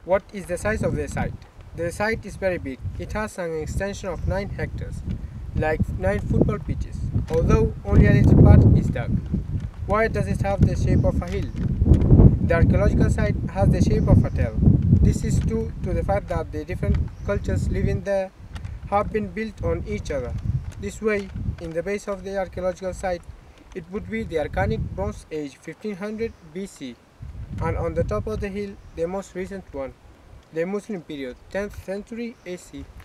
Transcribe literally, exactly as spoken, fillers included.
What is the size of the site? The site is very big. It has an extension of nine hectares, like nine football pitches, although only a little part is dug. Why does it have the shape of a hill? The archaeological site has the shape of a tail. This is due to the fact that the different cultures living there have been built on each other. This way, in the base of the archaeological site, it would be the Archaic Bronze Age fifteen hundred B C, and on the top of the hill, the most recent one, the Muslim period, tenth century A C.